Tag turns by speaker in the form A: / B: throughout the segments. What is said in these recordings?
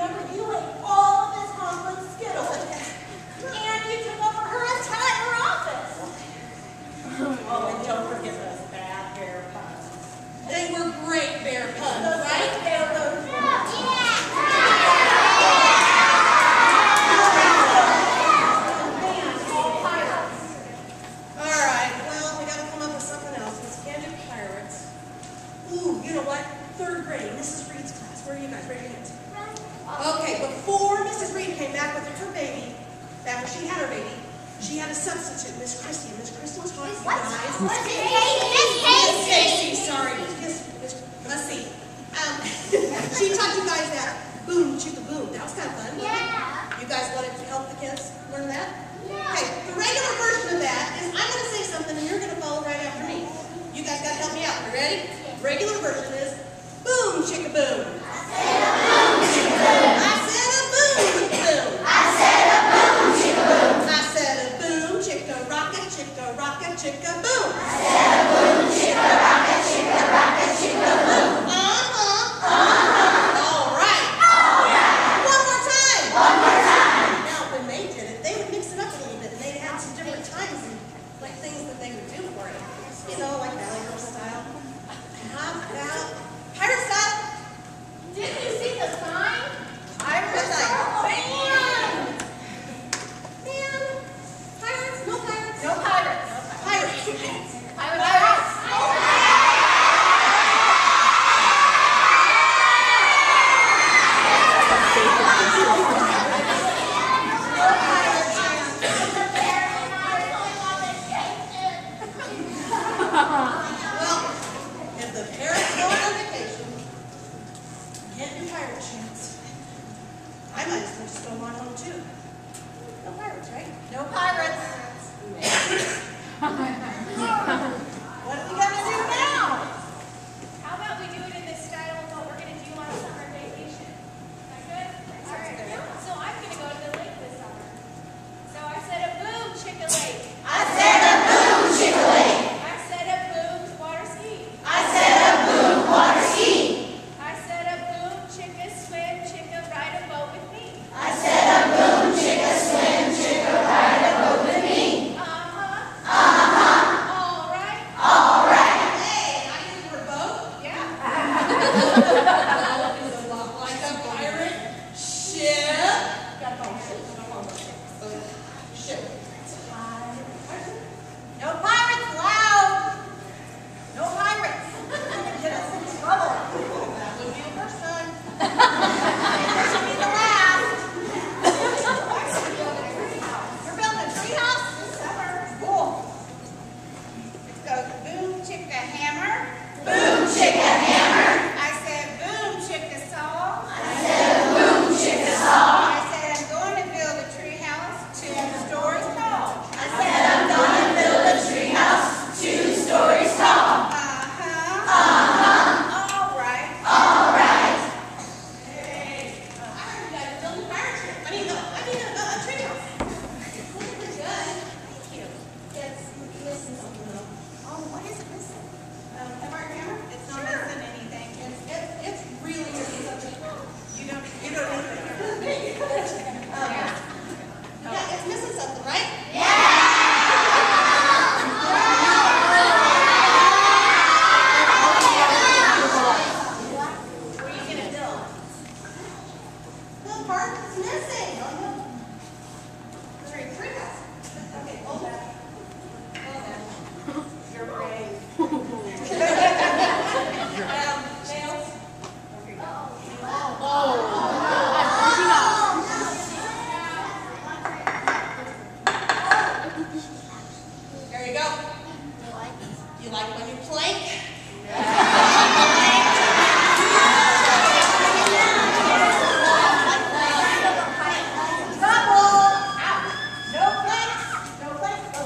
A: remember you ate all of Miss Conklin's Skittles. And you took over her entire office. Oh, and don't forget those bad bear puns. They were great bear puns, right? They were those. You know what? Third grade, Mrs. Reed's class. Where are you guys? Raise your hands. Okay, before Mrs. Reed came back with her baby, after she had her baby, she had a substitute, Miss Christie. Miss Christie was hot, you guys.
B: Miss Casey.
A: Sorry. Let's see. She taught you guys that boom, chicka boom. That was kind of fun.
B: Yeah.
A: You guys wanted to help the kids learn that?
B: Yeah.
A: Okay, the regular version of that is I'm going to say something and you're going to follow right after me. You guys got to help me out. You ready? Regular version is boom, chicka boom. I said a boom, chicka boom. I said a boom, chicka boom. I said a boom, chicka rocket, chicka rocket, chicka boom. I said a boom, chicka rocket, chicka boom. All right. One more time. Now, when they did it, they would mix it up a little bit, and they'd add some different times and like things that they would do for you. You know, like Valley Girl style. How about pirate style?
B: Didn't you see the sign?
A: Pirate style. Man. Pirates? No pirates?
B: No pirates.
A: Pirates.
B: Pirates.
A: Well, if the parents go on vacation, can't do pirate chants, I might as well just go on home too. No pirates, right?
B: No pirates.
A: What are we gonna do now?
C: How about we do it in the style of what we're going to do on summer vacation? Is that good? All right. So I'm going to go to the lake this summer. So I said a boom, chicka lake.
B: I said a boom, chicka lake.
C: I said a boom, water ski.
B: I said a boom, water ski.
C: I said a boom, chicka swim, chicka ride a boat with me.
B: I said a boom, chicka swim, chicka ride a boat with me.
C: All right.
A: Hey, I use your boat.
C: Yeah.
A: Boat is a lot like a pirate ship. Got a phone ship. Ship.
B: No pirates allowed. No pirates.
A: Get us in trouble. That would be the first time.
B: This will be the last.
A: You're building a treehouse this summer. Cool.
B: It goes boom, chicka hammer.
A: Boom, chicka hammer.
B: I said boom, chicka saw.
A: I said boom, chicka saw.
B: I said I'm going to build a tree house 2 stories tall.
A: I said I'm gonna build a treehouse 2 stories tall.
B: All right.
A: Hey, I heard you guys are building a pirate ship. I mean a treehouse. Pretty good. Thank you. It's missing something though.
B: Oh, what is missing?
A: Hammer?
B: It's not missing anything.
A: It's really missing something. You don't need it. Yeah, it's missing something, right?
B: What are you going to build?
A: The part that's missing. Sorry, treehouse. Okay, hold that.
B: You're brave.
A: Nails. There you go. You like when you plank? Trouble! No planks.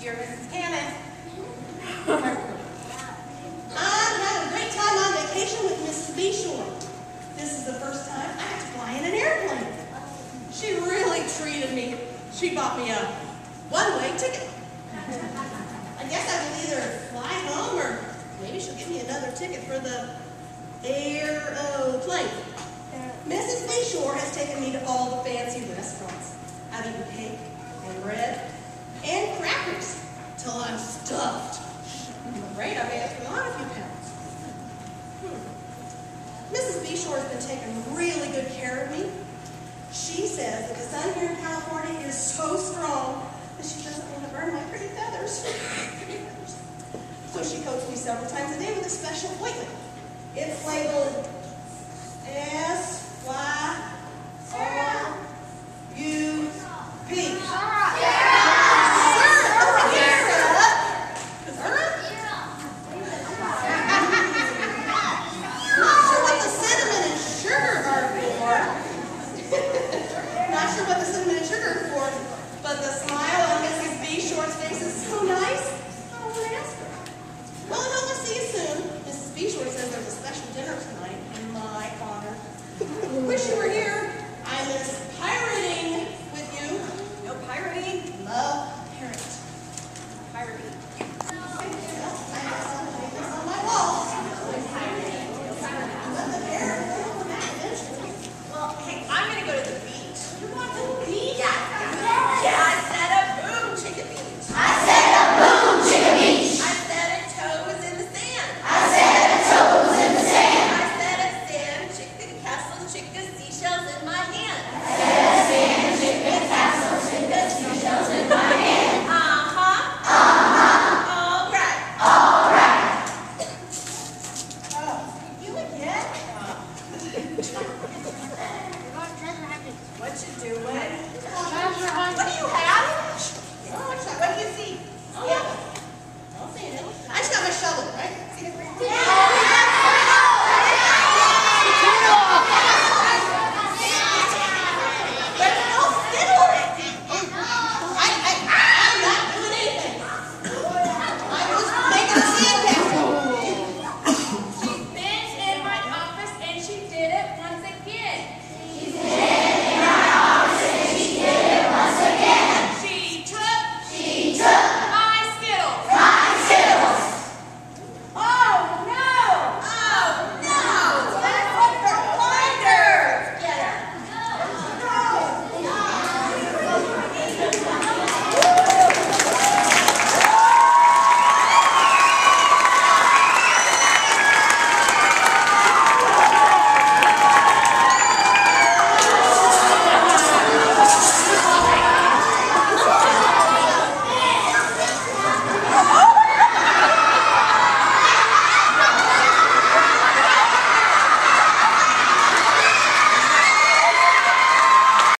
A: Dear Mrs. Cannon, I'm having a great time on vacation with Mrs. Beashore. This is the first time I got to fly in an airplane. She really treated me. She bought me a one-way ticket. I guess I will either fly home or maybe she'll give me another ticket for the airplane. Mrs. Beashore has taken me to all the fancy restaurants. I've eaten cake and bread and crackers till I'm stuffed. I'm afraid I may have put on a few pounds. Mrs. Beashore has been taking really good care of me. She says that the sun here in California is so strong that she doesn't want to burn my pretty feathers. So she coats me several times a day with a special ointment. It's labeled S-Y-R-U